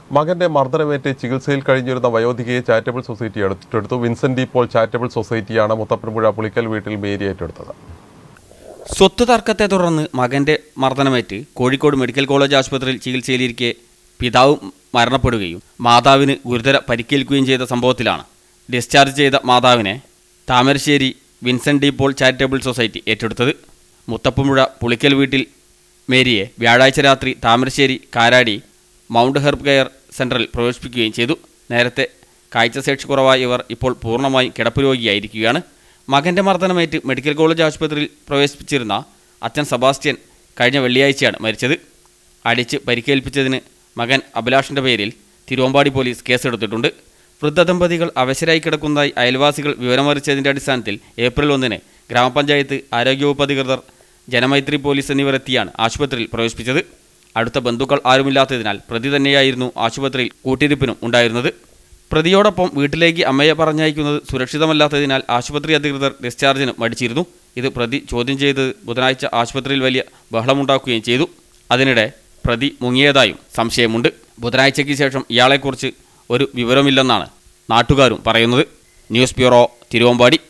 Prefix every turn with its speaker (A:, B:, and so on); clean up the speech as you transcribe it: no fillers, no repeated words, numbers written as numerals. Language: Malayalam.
A: മകന്റെ മർദ്ദനമേറ്റ് ചികിത്സയിൽ കഴിഞ്ഞിരുന്ന വയോധികയെ ചാരിറ്റബിൾ സൊസൈറ്റി ഏറ്റെടുത്തു. വിൻസെന്റ് ഡി പോൾ ചാരിറ്റബിൾ സൊസൈറ്റിയാണ് മുത്തപ്പൻപുഴ പുളിക്കൽ വീട്ടിൽ മേരി ഏറ്റെടുത്തത്.
B: സ്വത്ത് തർക്കത്തെ തുടർന്ന് മകന്റെ മർദ്ദനമേറ്റ് കോഴിക്കോട് മെഡിക്കൽ കോളേജ് ആശുപത്രിയിൽ ചികിത്സയിലിരിക്കെ പിതാവ് മരണപ്പെടുകയും മാതാവിന് ഗുരുതര പരിക്കേൽക്കുകയും ചെയ്ത സംഭവത്തിലാണ് ഡിസ്ചാർജ് ചെയ്ത മാതാവിനെ Thamarassery Vincent de Paul charitable society ഏറ്റെടുത്തത്. മുത്തപ്പൻപുഴ പുളിക്കൽ വീട്ടിൽ മേരിയെ വ്യാഴാഴ്ച രാത്രി Thamarassery Karadi mount herb care സെന്ററിൽ പ്രവേശിപ്പിക്കുകയും ചെയ്തു. നേരത്തെ കാഴ്ചശേഷി കുറവായ ഇവർ ഇപ്പോൾ പൂർണ്ണമായും കിടപ്പ് രോഗിയായിരിക്കുകയാണ്. മകന്റെ മർദ്ദനമേറ്റ് മെഡിക്കൽ കോളേജ് ആശുപത്രിയിൽ പ്രവേശിപ്പിച്ചിരുന്ന അച്ഛൻ സെബാസ്റ്റ്യൻ കഴിഞ്ഞ വെള്ളിയാഴ്ചയാണ് മരിച്ചത്. അടിച്ച് പരിക്കേൽപ്പിച്ചതിന് മകൻ അഭിലാഷിന്റെ പേരിൽ തിരുവമ്പാടി പോലീസ് കേസെടുത്തിട്ടുണ്ട്. വൃദ്ധദമ്പതികൾ അവശരായി കിടക്കുന്നതായി അയൽവാസികൾ വിവരമറിച്ചതിന്റെ അടിസ്ഥാനത്തിൽ ഏപ്രിൽ 1 ഗ്രാമപഞ്ചായത്ത് ആരോഗ്യവകുപ്പ് അധികൃതർ ജനമൈത്രി പോലീസ് എന്നിവരെത്തിയാണ് ആശുപത്രിയിൽ പ്രവേശിപ്പിച്ചത്. അടുത്ത ബന്ധുക്കൾ ആരുമില്ലാത്തതിനാൽ പ്രതി തന്നെയായിരുന്നു ആശുപത്രിയിൽ കൂട്ടിരിപ്പിനും ഉണ്ടായിരുന്നത്. പ്രതിയോടൊപ്പം വീട്ടിലേക്ക് അമ്മയെ പറഞ്ഞയക്കുന്നത് സുരക്ഷിതമല്ലാത്തതിനാൽ ആശുപത്രി അധികൃതർ ഡിസ്ചാർജിന് മടിച്ചിരുന്നു. ഇത് പ്രതി ചോദ്യം ചെയ്തത് ബുധനാഴ്ച ആശുപത്രിയിൽ വലിയ ബഹളമുണ്ടാക്കുകയും ചെയ്തു. അതിനിടെ പ്രതി മുങ്ങിയതായും സംശയമുണ്ട്. ബുധനാഴ്ചയ്ക്ക് ശേഷം ഇയാളെക്കുറിച്ച് ഒരു വിവരമില്ലെന്നാണ് നാട്ടുകാരും പറയുന്നത്. News bureau, Thiruvambady.